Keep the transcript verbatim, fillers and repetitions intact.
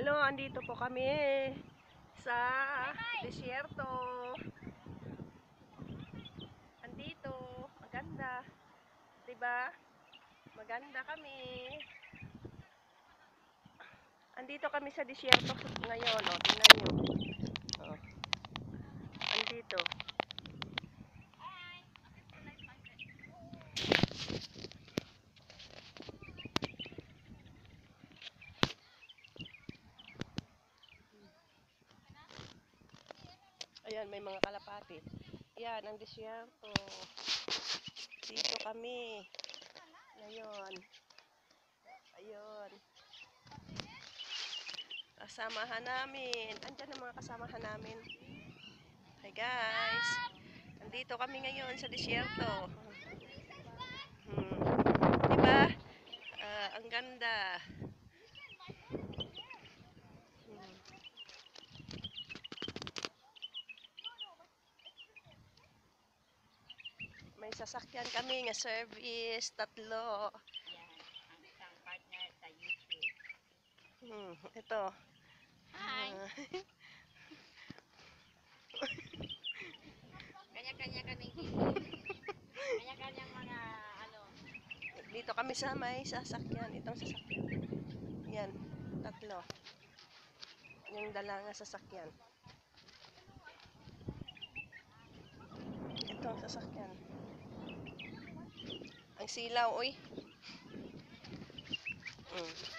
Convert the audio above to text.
Hello, andito po kami sa disyerto. Andito, maganda. 'Di ba? Maganda kami. Andito kami sa disyerto ngayon, oh, tingnan niyo. Oh. Andito. Ayan, may mga kalapati. Ayan, ang disyerto. Dito kami. Ngayon. Ayun. Kasamahan namin. Andyan ang mga kasamahan namin. Hi guys. Andito kami ngayon sa disyerto. Hmm. Diba? Uh, ang ganda. Hmm. May sasakyan kami nga service, tatlo. Yan, ang isang partner sa YouTube. Hmm, ito. Hi! Uh, Kanya-kanya kaming YouTube. Kanya-kanyang mga ano. Dito kami sa may sasakyan. Itong sasakyan. Yan, tatlo. Yung dala nga sasakyan. Itong sasakyan. Ang silaw, uy. Mm.